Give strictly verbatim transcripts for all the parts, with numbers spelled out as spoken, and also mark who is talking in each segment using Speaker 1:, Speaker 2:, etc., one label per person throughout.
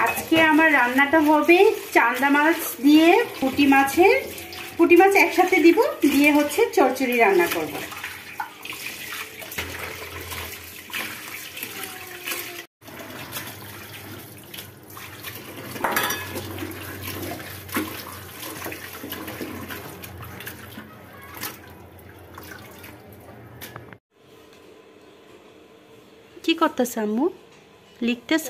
Speaker 1: আজকে আমার রান্নাটা হবে চান্দা মাছ দিয়ে পুঁটি মাছের পুঁটি মাছ একসাথে দিব, দিয়ে হচ্ছে চচ্চড়ি রান্না করব। কি করতেছ আম্মু? লিখতেছ?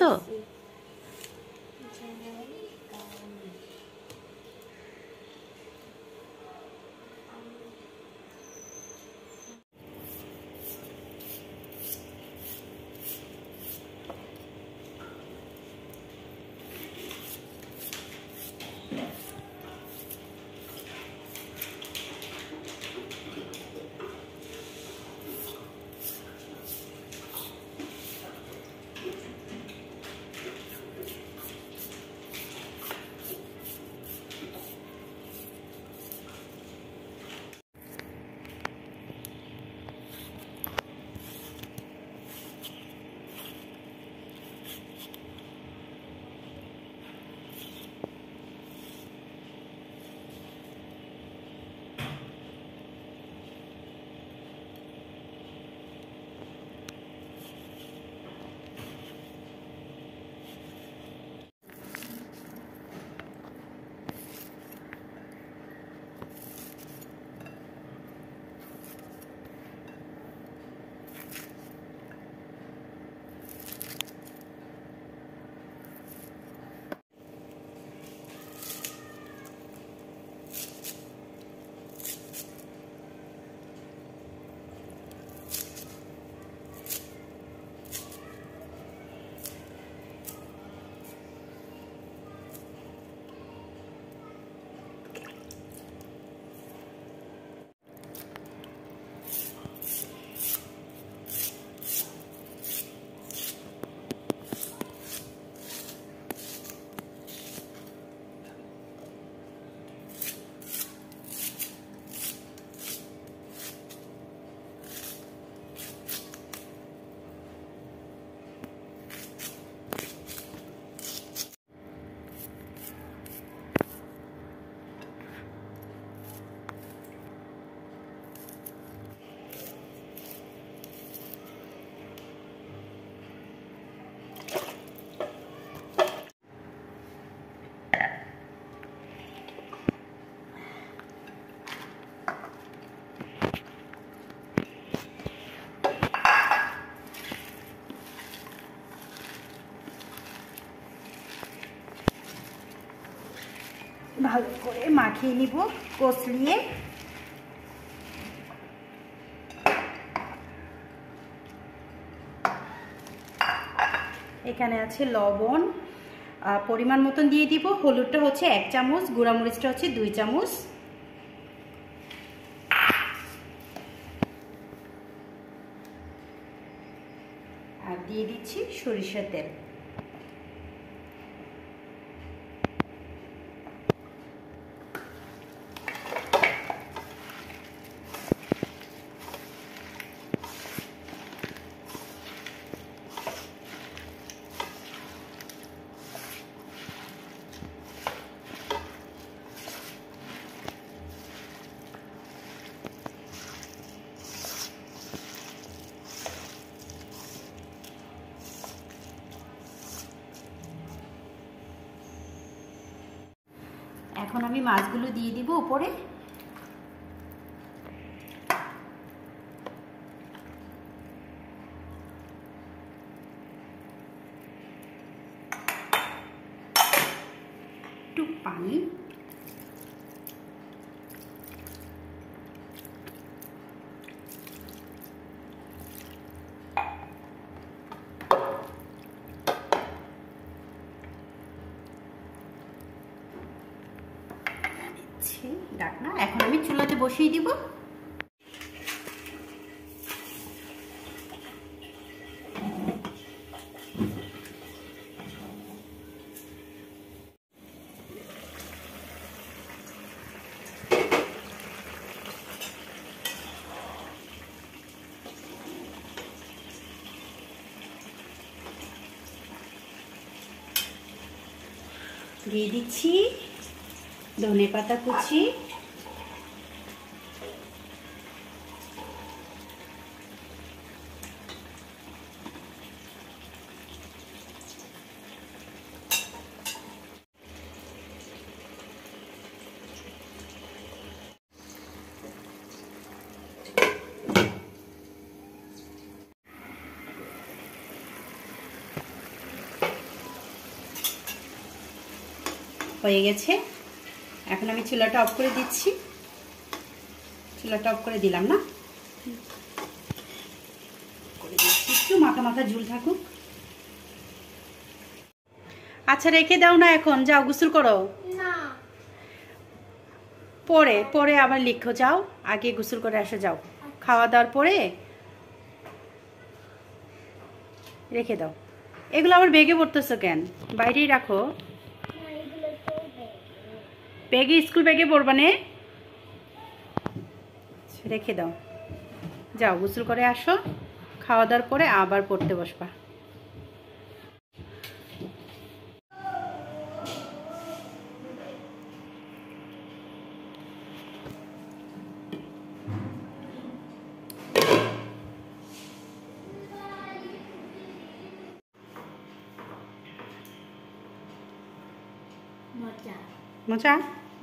Speaker 1: ভালো করে মাখিয়ে নিব কষলিয়ে। এখানে আছে লবণ পরিমাণ মতন দিয়ে দিব, হলুদটা হচ্ছে এক চামচ, গুঁড়া মরিচটা হচ্ছে দুই চামচ, আর দিয়ে দিচ্ছি সরিষার তেল। এখন আমি মাছগুলো দিয়ে দিব উপরে। একটু পানি, ঢাকনা। এখন আমি চুলাতে বসিয়ে দিব। দিয়ে দিচ্ছি ধনে পাতা কুচি, হয়ে গেছে। এখন আমি চুলাটা অফ করে দিচ্ছি। চুলাটা অফ করে দিলাম না, করে দিচ্ছি, একটু মাখা মাখা ঝুল থাকুক। আচ্ছা রেখে দাও না, এখন যাও গোসল করো।
Speaker 2: না,
Speaker 1: পরে পরে আবার লিখো, যাও আগে গোসল করে আসো, যাও খাওয়া দাওয়ার পরে রেখে দাও। এগুলো আবার বেগে পড়তেছো কেন? বাইরেই রাখো। ব্যাগে, স্কুল ব্যাগে পড়বা নে, রেখে দাও। যাও গোসল করে আসো, খাওয়া দাওয়ার পরে আবার পড়তে বসবা।
Speaker 2: মজা
Speaker 1: মজা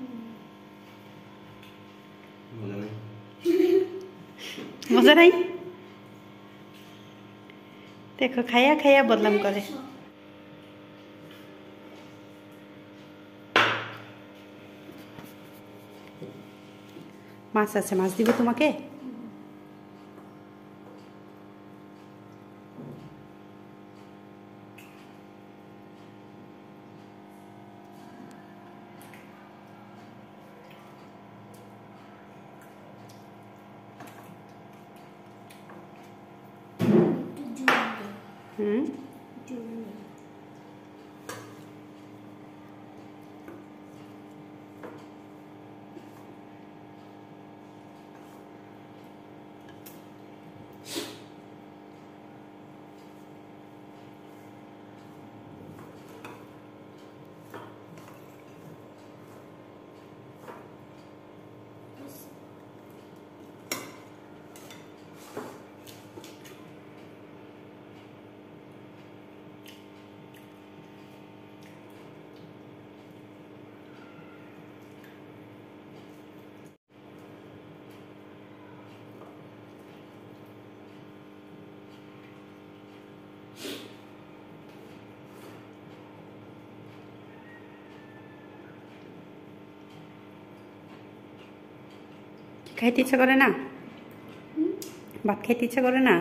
Speaker 1: মজা নাই? দেখো খাইয়া খাইয়া বদনাম করে। মাছ আছে, মাছ দিব তোমাকে। হুম, খাইতে ইচ্ছা করে না? ভাত খাইতে ইচ্ছা করে না?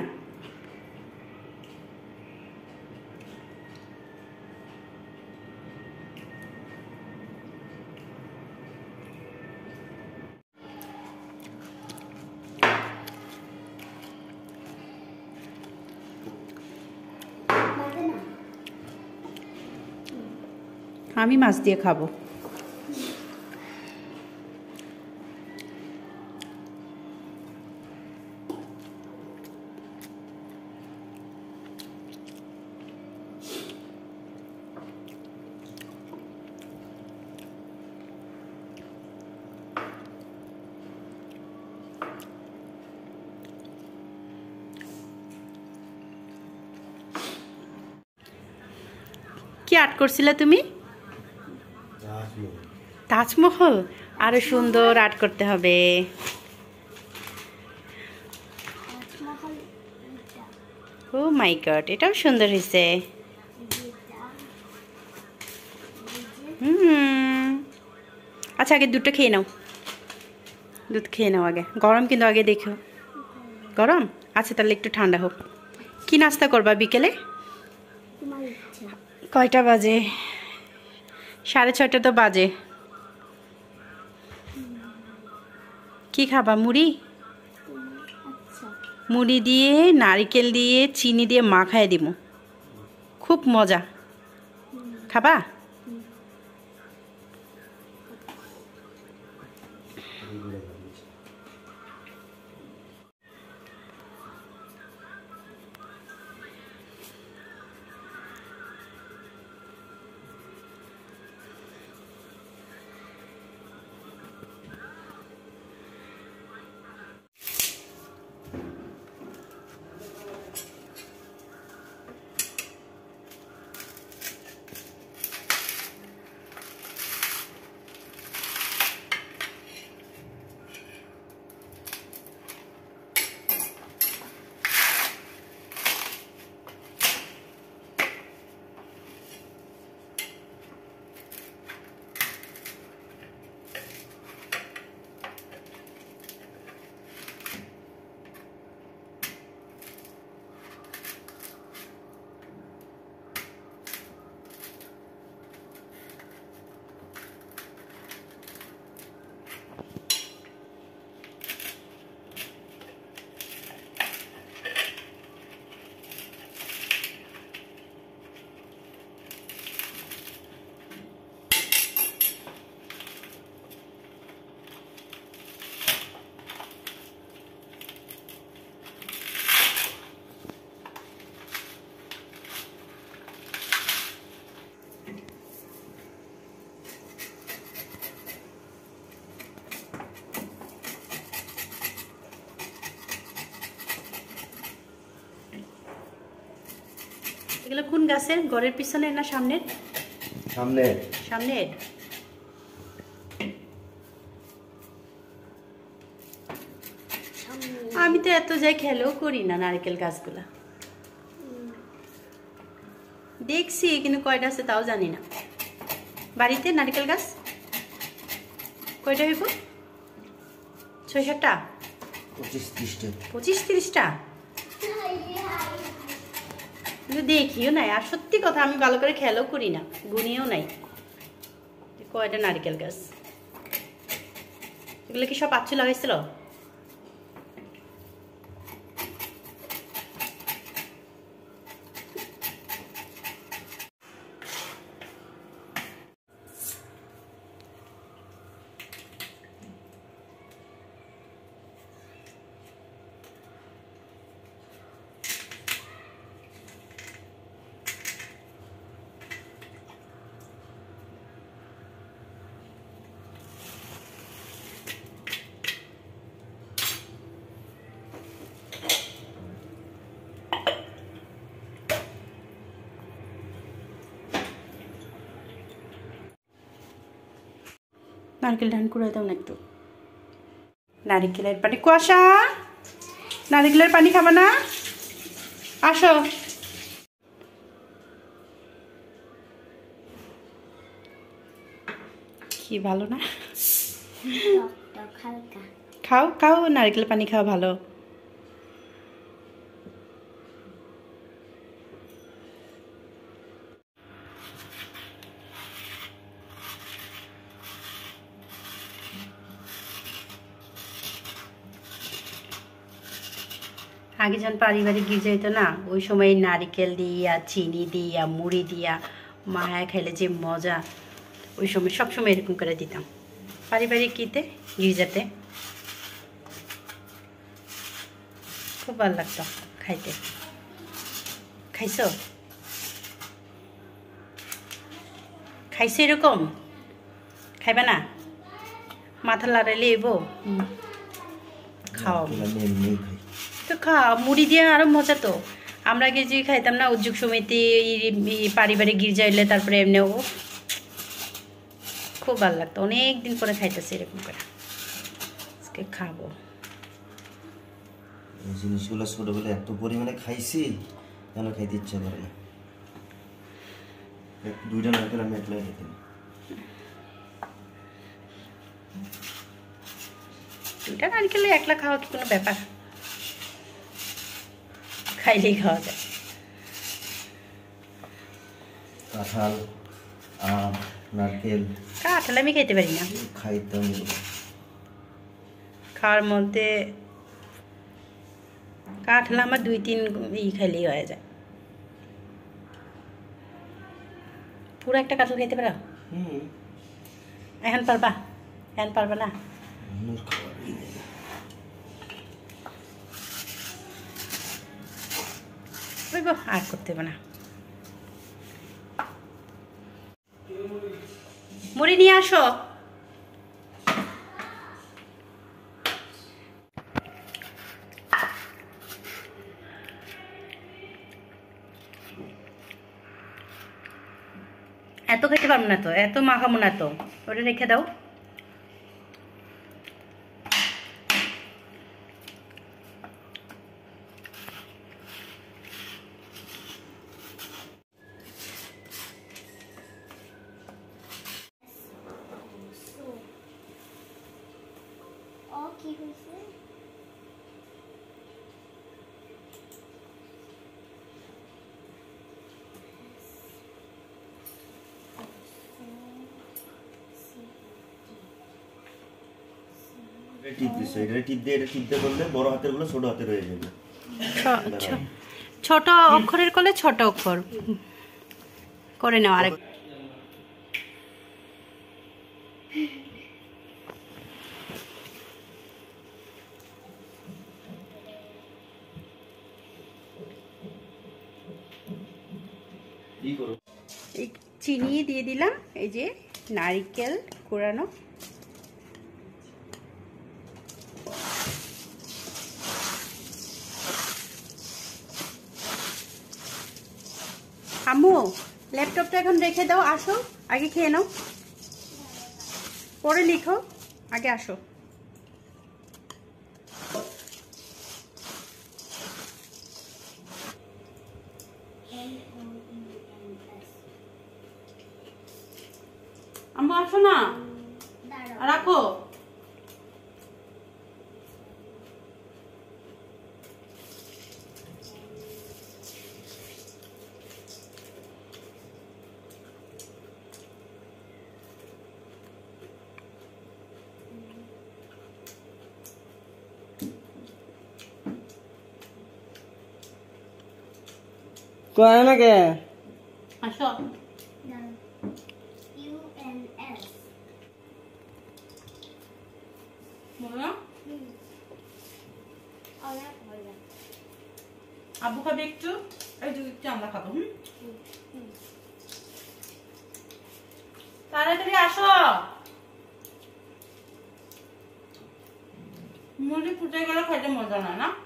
Speaker 1: আমি মাছ দিয়ে খাবো। কি আর্ট করছিলে তুমি? তাজমহল। আরো সুন্দর আর্ট করতে হবে। ও মাই গড, এটাও সুন্দর হয়েছে। হুম, আচ্ছা আগে দুধটা খেয়ে নাও, দুধ খেয়ে নাও আগে। গরম কিন্তু আগে দেখো, গরম। আচ্ছা তাহলে একটু ঠান্ডা হোক। কি নাস্তা করবা বিকেলে? কয়টা বাজে? সাড়ে ছয়টা তো বাজে। কি খাবা? মুড়ি? মুড়ি দিয়ে নারকেল দিয়ে চিনি দিয়ে মাখায় দিব, খুব মজা। খাবা? এগুলো কোন গাছের? ঘরের পিছনে না সামনের?
Speaker 2: সামনের।
Speaker 1: সামনের। আমি তো এত যাই খেলেও করি না নারকেল গাছগুলা, দেখছি কিন্তু কয়টা আছে তাও জানি না। বাড়িতে নারকেল গাছ কয়টা হইব? ছয় সাতটা,
Speaker 2: পঁচিশ ত্রিশটা।
Speaker 1: পঁচিশ তিরিশটা দেখিও নাই। আর সত্যি কথা আমি ভালো করে খেয়ালও করি না, গুনিও নাই কয়টা নারকেল গাছ। এগুলো কি সব আচ্ছু লাগাইছিল? নারকেল ধান কুড়াই দাও না একটু। নারকেলের পানি, কুয়াশা নারকেলের পানি খাবা না? আসো। কি ভালো না? খাও খাও, নারকেল পানি খাও, ভালো। আগে যখন পারিবারিক গির্জা হইতো না, ওই সময় নারিকেল দিয়া চিনি দিয়া মুড়ি দিয়া মায়া খাইলে যে মজা, ওই সময় সবসময় এরকম করে দিতাম পারিবারিক গীতে গির্জাতে, খুব ভালো লাগতো খাইতে। খাইছো? খাইছো এরকম? খাইবা না? মাথা লাড়াইলে এবো খাও তো, খাও। মুড়ি দিয়ে আরো মজা তো। আমরা আগে যে খাইতাম না উদ্যোগ সমিতি পারিবারিক গির্জা এলে, তারপরে এমনিও খুব ভালো লাগতো। অনেক দিন পরে খাইতেছি এরকম করে, আজকে খাবো।
Speaker 2: এই জিনিসগুলো ছোটবেলায় এত পরিমাণে খাইছি, কেন খাইতে ইচ্ছা করে না। দুইটা নারকেল আমি একলাই খাইতাম।
Speaker 1: দুইটা নারকেলে একলা খাওয়া কি কোনো ব্যাপার? খাইলেই খাওয়া যায়।
Speaker 2: কাঁঠাল, আম, নারকেল।
Speaker 1: কাঁঠাল আমি খাইতে পারি না।
Speaker 2: খাইতাম
Speaker 1: খাওয়ার মধ্যে কাঁঠাল আমার দুই তিন ই খাইলেই হয়ে যায়। পুরো একটা কাঁঠাল খাইতে পারো?
Speaker 2: হুম।
Speaker 1: এখন পারবা? এখন পারবা না? আর করতে হবে না। মুড়ি নিয়ে আসো। এত খেতে পারবো না তো, এত মাখাবো না তো, ওটা রেখে দাও।
Speaker 3: কি হয়েছে?
Speaker 2: টিপ দিছে, এটা টিপ দিয়ে এটা টিপতে করলে বড় হাতের গুলো ছোট হাতের হয়ে যাবে।
Speaker 1: ছোট অক্ষরের করলে ছোট অক্ষর করে নাও। আরেক এই চিনি দিয়ে দিলাম, এই যে নারকেল কোরানো, আম্মু ল্যাপটপটা এখন রেখে দাও, আসো আগে খেয়ে নাও, পরে লিখো, আগে আসো। আম্মু আসো না, রাখো।
Speaker 3: কয় না কে
Speaker 1: আসো। আব্বু খাবে একটু, এই যে একটু আমরা খাবো। হুম, তাড়াতাড়ি আসো। মুড়ি ফুটে গেলে খাইতে মজা না না।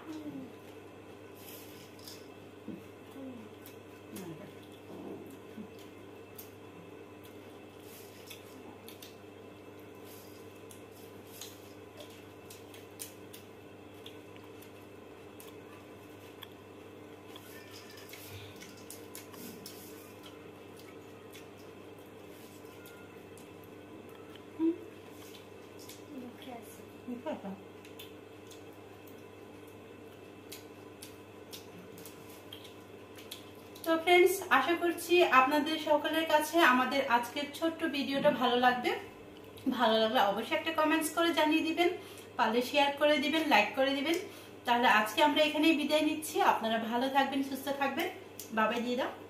Speaker 1: তো ফ্রেন্ডস, আশা করছি আপনাদের সকলের কাছে আমাদের আজকের ছোট্ট ভিডিওটা ভালো লাগবে। ভালো লাগলে অবশ্যই একটা কমেন্টস করে জানিয়ে দিবেন, পারলে শেয়ার করে দিবেন, লাইক করে দিবেন। তাহলে আজকে আমরা এখানেই বিদায় নিচ্ছি। আপনারা ভালো থাকবেন, সুস্থ থাকবেন। বাবাই দিয়ে দাও।